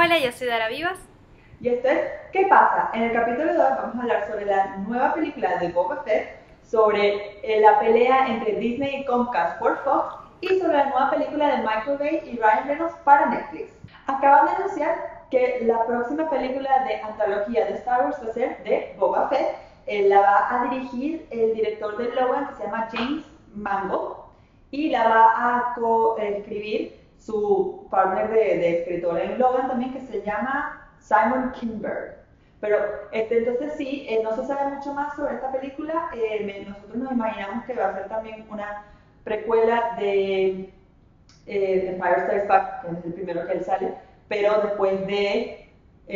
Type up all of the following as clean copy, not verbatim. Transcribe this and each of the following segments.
Hola, yo soy Dara Vivas. Y esto es ¿Qué pasa? En el capítulo de hoy vamos a hablar sobre la nueva película de Boba Fett, sobre la pelea entre Disney y Comcast por Fox y sobre la nueva película de Michael Bay y Ryan Reynolds para Netflix. Acaban de anunciar que la próxima película de antología de Star Wars va a ser de Boba Fett. La va a dirigir el director de Logan, que se llama James Mangold, y la va a coescribir su partner de escritor en Logan también, que se llama Simon Kinberg. Pero entonces sí, no se sabe mucho más sobre esta película. Nosotros nos imaginamos que va a ser también una precuela de Empire Strikes Back, que es el primero que él sale, pero después de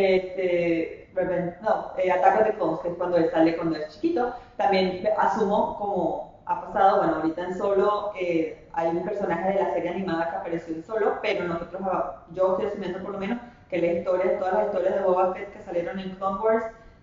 Attack of the Clones, que es cuando él sale cuando es chiquito. También asumo, como ha pasado, bueno, ahorita en Solo hay un personaje de la serie animada que apareció en Solo, pero nosotros, yo estoy asumiendo por lo menos que todas las historias de Boba Fett que salieron en Clone Wars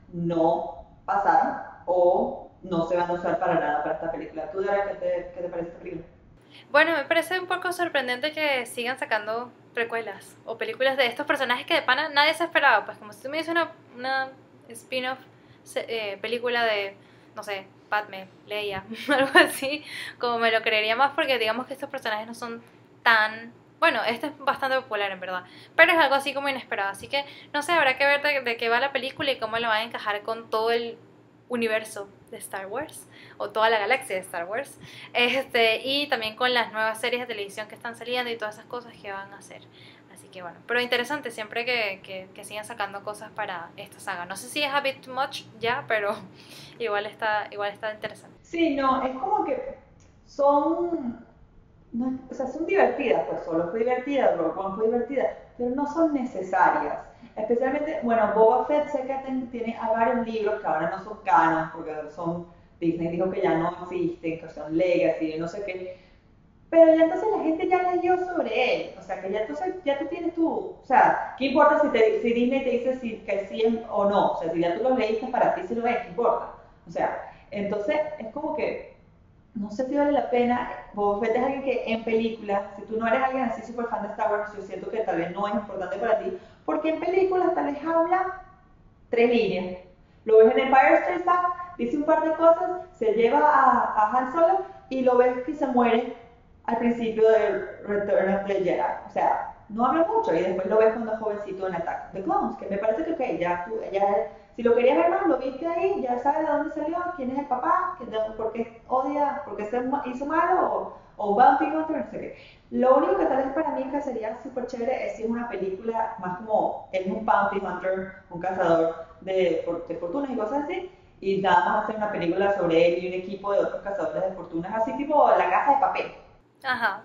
no pasaron o no se van a usar para nada para esta película. ¿Tú, Dara, qué te parece esta película? Bueno, me parece un poco sorprendente que sigan sacando precuelas o películas de estos personajes que de pana nadie se esperaba. Pues como si tú me dices una spin-off película de, no sé, Padme, Leia, algo así, como me lo creería más porque digamos que estos personajes no son tan... Bueno, este es bastante popular en verdad, pero es algo así como inesperado. Así que, no sé, habrá que ver de qué va la película y cómo lo van a encajar con todo el universo de Star Wars o toda la galaxia de Star Wars, y también con las nuevas series de televisión que están saliendo y todas esas cosas que van a hacer. Así que bueno, pero interesante siempre que sigan sacando cosas para esta saga. No sé si es a bit too much ya, pero igual está interesante. Sí, no, es como que son, no, o sea, son divertidas, pues Solo fue divertida, Rogue One fue divertida, pero no son necesarias. Especialmente, bueno, Boba Fett sé que tiene a varios libros que ahora no son canon, porque son, Disney dijo que ya no existen, que son legacy, no sé qué. Pero ya entonces la gente ya leyó sobre él, o sea, que ya entonces ya tú tienes tu, o sea, ¿qué importa si Disney te dice que sí o no? O sea, si ya tú lo leíste para ti, si lo ves, ¿qué importa? O sea, entonces es como que no sé si vale la pena. Boba Fett es alguien que en películas, si tú no eres alguien así súper fan de Star Wars, yo siento que tal vez no es importante para ti, porque en películas tal vez habla tres líneas. Lo ves en Empire Strikes Back, dice un par de cosas, se lleva a Han Solo y lo ves que se muere al principio de Return of the Jedi. O sea, no habla mucho y después lo ves cuando es jovencito en Attack of the Clones, que me parece que ok, si lo querías ver más, lo viste ahí, ya sabes de dónde salió, quién es el papá, por qué odia, por qué se hizo malo, o Bounty Hunter, no sé qué. Lo único que tal vez para mí que sería súper chévere es si es una película más como él es un Bounty Hunter, un cazador de fortunas y cosas así, y nada más hacer una película sobre él y un equipo de otros cazadores de fortunas, así tipo La Casa de Papel. Ajá.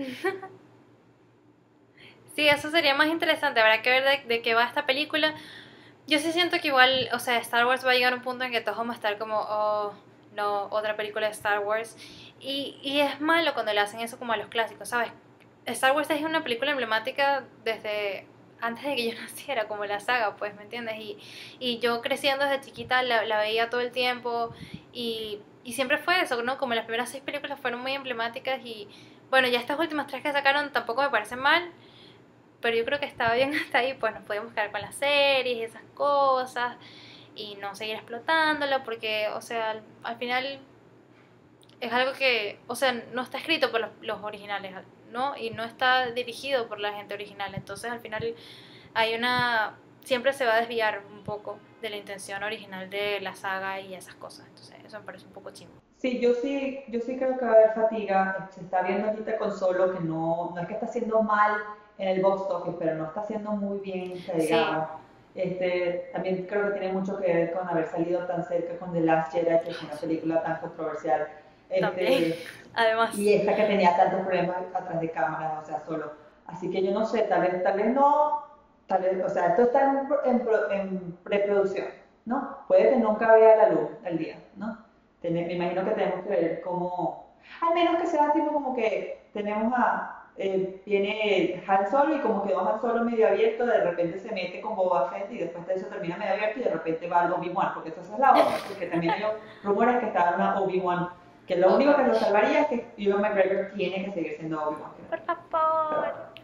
Sí, eso sería más interesante. Habrá que ver de qué va esta película. Yo sí siento que igual, o sea, Star Wars va a llegar a un punto en que todos vamos a estar como, oh, no, otra película de Star Wars. Y es malo cuando le hacen eso como a los clásicos, ¿sabes? Star Wars es una película emblemática desde antes de que yo naciera, como la saga, pues, ¿me entiendes? Y yo creciendo desde chiquita la veía todo el tiempo y siempre fue eso, ¿no? Como las primeras 6 películas fueron muy emblemáticas y, bueno, ya estas últimas 3 que sacaron tampoco me parecen mal, pero yo creo que estaba bien hasta ahí, pues nos podíamos quedar con las series y esas cosas y no seguir explotándolo porque, o sea, al final es algo que, o sea, no está escrito por los originales, ¿no? Y no está dirigido por la gente original, entonces al final hay una... siempre se va a desviar un poco de la intención original de la saga y esas cosas, entonces eso me parece un poco chimbo. Sí, yo sí creo que va a haber fatiga. Se está viendo ahorita con Solo que no es que está haciendo mal en el box office, pero no está haciendo muy bien, que Sí, digamos. También creo que tiene mucho que ver con haber salido tan cerca con The Last Jedi, que fue una película tan controversial. también, Este, además. y esta que tenía tantos problemas atrás de cámara, o sea, Solo. Así que yo no sé, tal vez no, tal vez, o sea, esto está en preproducción, ¿no? Puede que nunca vea la luz el día, ¿no? Me imagino que tenemos que ver cómo, al menos que sea tipo como que tenemos viene Han Solo y como quedó Han Solo medio abierto, de repente se mete con Boba Fett y después de eso termina medio abierto y de repente va al Obi-Wan, porque esa es la otra, porque también hay rumores que está una Obi-Wan, que lo Oh, único que lo gosh. salvaría es que Ewan McGregor tiene que seguir siendo Obi-Wan. Por Pero favor. bueno.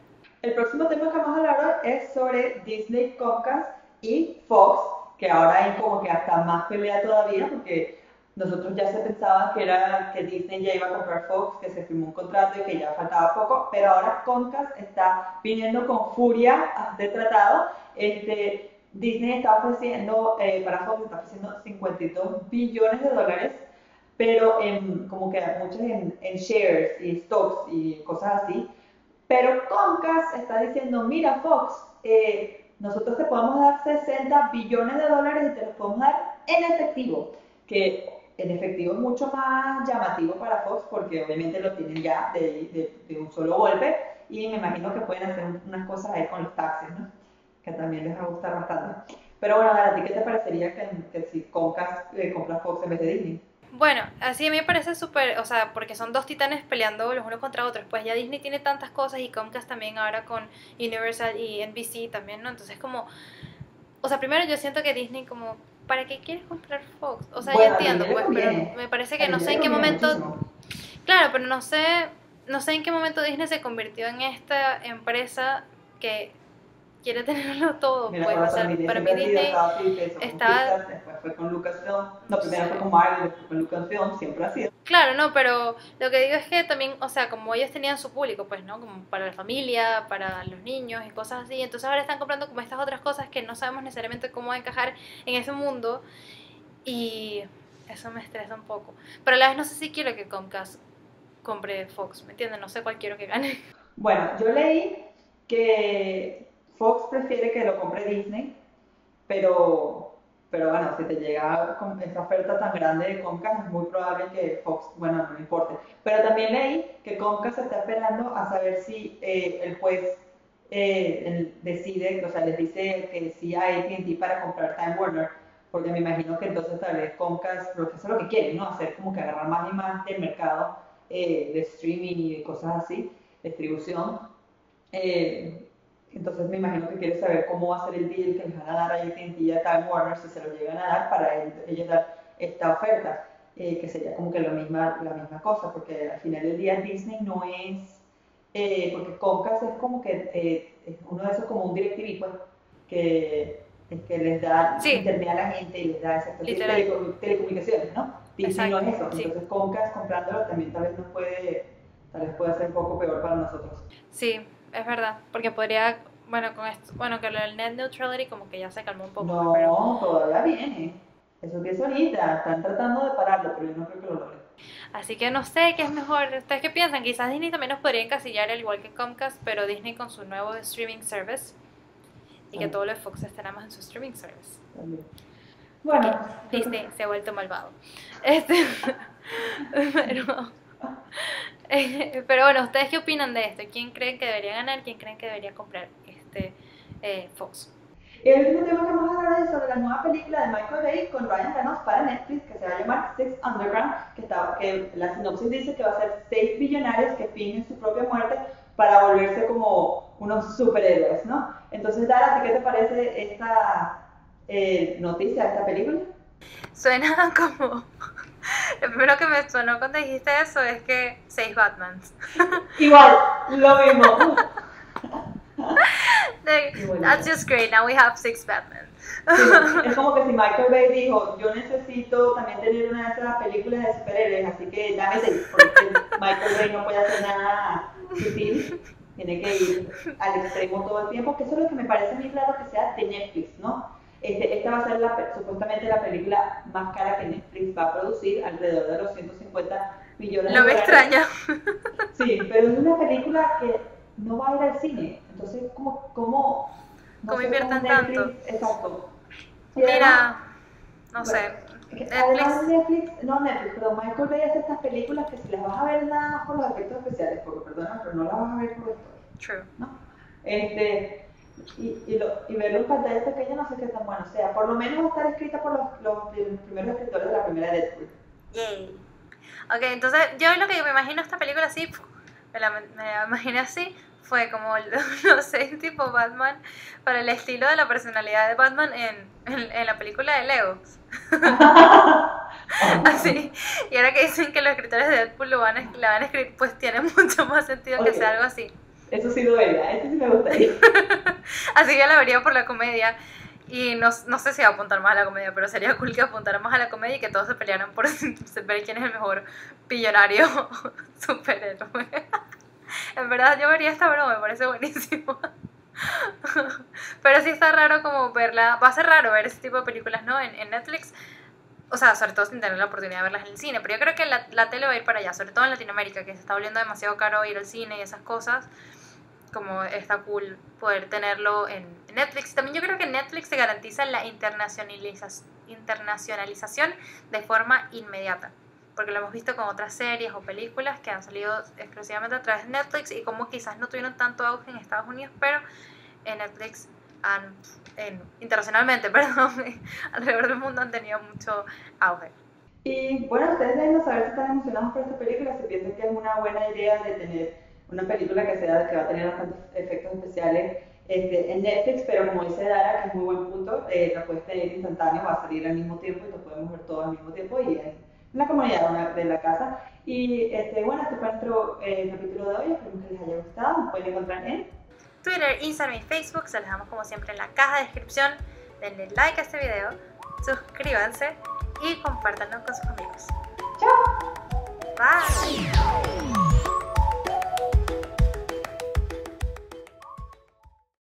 El próximo tema que vamos a hablar hoy es sobre Disney, Comcast y Fox, que ahora hay como que hasta más pelea todavía, porque nosotros ya se pensaba que era que Disney ya iba a comprar Fox, que se firmó un contrato y que ya faltaba poco, pero ahora Comcast está viniendo con furia de tratado. Disney está ofreciendo, para Fox está ofreciendo 52 billones de dólares, pero como que muchos en shares y stocks y cosas así. Pero Comcast está diciendo, mira Fox, nosotros te podemos dar 60 billones de dólares y te los podemos dar en efectivo, que en efectivo es mucho más llamativo para Fox porque obviamente lo tienen ya de un solo golpe y me imagino que pueden hacer unas cosas ahí con los taxes, ¿no? Que también les va a gustar bastante. Pero bueno, ¿a ti qué te parecería que si Comcast compra Fox en vez de Disney? Bueno, así a mí me parece súper, o sea, porque son dos titanes peleando los unos contra otros, pues ya Disney tiene tantas cosas y Comcast también ahora con Universal y NBC también, ¿no? Entonces como, o sea, primero yo siento que Disney como, ¿para qué quieres comprar Fox? O sea, yo Bueno, a entiendo, Disney le pues, pero conviene. me parece A que no sé Disney en le qué conviene momento, muchísimo. claro, pero no sé en qué momento Disney se convirtió en esta empresa que quiere tenerlo todo, Mira, pues, por o la sea, familia para mí siempre ha sido, Disney estaba así, empezó con está, Pixar, después fue con Lucasfilm, no, sí. primero fue con Marvel, después con Lucasfilm, siempre ha sido. Claro, no, pero lo que digo es que también, o sea, como ellos tenían su público, pues, ¿no? Como para la familia, para los niños y cosas así, entonces ahora están comprando como estas otras cosas que no sabemos necesariamente cómo encajar en ese mundo y eso me estresa un poco. Pero a la vez no sé si quiero que Comcast compre Fox, ¿me entiendes? No sé cuál quiero que gane. Bueno, yo leí que Fox prefiere que lo compre Disney, pero bueno, si te llega con esa oferta tan grande de Comcast, es muy probable que Fox, bueno, no le importe. Pero también leí que Comcast está esperando a saber si el juez decide, o sea, les dice que sí a AT&T para comprar Time Warner, porque me imagino que entonces tal vez Comcast, porque eso es lo que quieren, ¿no? Hacer como que agarrar más y más del mercado de streaming y de cosas así, distribución. Eh, entonces me imagino que quiere saber cómo va a ser el deal que les van a dar a AT&T y a Time Warner si se lo llegan a dar para ellos dar esta oferta, que sería como que la misma cosa, porque al final del día Disney no es, porque Comcast es como que es uno de esos como un DirecTV, pues, que les da Sí, internet a la gente y les da esas literal, telecomunicaciones, ¿no? Disney no exacto, es eso, sí. entonces Comcast comprándolo también tal vez puede ser un poco peor para nosotros. Sí, es verdad, porque podría, bueno, con esto, bueno, que lo del net neutrality como que ya se calmó un poco, pues, pero No, todavía viene. Eso empieza ahorita. Están tratando de pararlo, pero yo no creo que lo logren. así que no sé qué es mejor. ¿Ustedes qué piensan? Quizás Disney también nos podría encasillar al igual que Comcast, pero Disney con su nuevo streaming service y que Bueno, todo lo de Fox esté nada más en su streaming service. también. Porque Bueno, Disney se ha vuelto malvado. Este, pero, pero bueno, ¿ustedes qué opinan de esto? ¿Quién creen que debería ganar? ¿Quién creen que debería comprar Fox? el último tema que vamos a hablar es sobre la nueva película de Michael Bay con Ryan Reynolds para Netflix, que se va a llamar Six Underground, que la sinopsis dice que va a ser 6 billonarios que fingen su propia muerte para volverse como unos superhéroes, ¿no? Entonces, Dara, ¿a ti qué te parece esta noticia, esta película? Suena como... Lo primero que me sonó cuando dijiste eso es que 6 Batmans. Igual, lo mismo. That's just great, now we have 6 Batman. Sí, es como que si Michael Bay dijo, yo necesito también tener una de esas películas de superhéroes, así que dame 6, porque Michael Bay no puede hacer nada sutil, tiene que ir al extremo todo el tiempo, que eso es lo que me parece muy raro que sea de Netflix, ¿no? Esta va a ser supuestamente la película más cara que Netflix va a producir, alrededor de los 150 millones de No me dólares. extraña. Sí, pero es una película que no va a ir al cine, entonces no ¿Cómo sé invierten Netflix, tanto? exacto. Y además, Mira, no bueno, sé. además Netflix, Perdón, Michael Bay hace estas películas que si las vas a ver nada más por los efectos especiales, porque perdona, pero no las vas a ver por la historia, true. ¿no? Y verlo en pantalla pequeña no sé qué tan bueno sea, por lo menos va a estar escrita por los primeros escritores de la primera Deadpool. Yay. Ok, entonces yo lo que me imagino esta película así, me la imaginé así, fue como los 6 tipo Batman para el estilo de la personalidad de Batman en la película de Lego. Así, y ahora que dicen que los escritores de Deadpool la van a escribir, pues tiene mucho más sentido que Ok. sea algo así. Eso sí lo vería, eso sí me gustaría. Así que la vería por la comedia. Y no sé si va a apuntar más a la comedia, pero sería cool que apuntara más a la comedia y que todos se pelearan por ver quién es el mejor billonario superhéroe. En verdad, yo vería esta broma, me parece buenísimo. Pero sí está raro como verla. Va a ser raro ver ese tipo de películas, ¿no? En Netflix. O sea, sobre todo sin tener la oportunidad de verlas en el cine. Pero yo creo que la tele va a ir para allá, sobre todo en Latinoamérica, que se está volviendo demasiado caro ir al cine y esas cosas. Como está cool poder tenerlo en Netflix. También yo creo que Netflix te garantiza la internacionalización de forma inmediata. Porque lo hemos visto con otras series o películas que han salido exclusivamente a través de Netflix y como quizás no tuvieron tanto auge en Estados Unidos, pero en Netflix internacionalmente, perdón, alrededor del mundo han tenido mucho auge. Y bueno, ustedes deben saber si están emocionados por esta película, si piensan que es una buena idea de tener una película que va a tener bastantes efectos especiales en Netflix, pero como dice Dara, que es muy buen punto, la puedes tener instantáneo, va a salir al mismo tiempo y lo podemos ver todos al mismo tiempo y en la comunidad de la casa. Y bueno, este fue nuestro capítulo de hoy, espero que les haya gustado, nos pueden encontrar en Twitter, Instagram y Facebook, se los dejamos como siempre en la caja de descripción. Denle like a este video, suscríbanse y compártanlo con sus amigos. ¡Chao! Bye.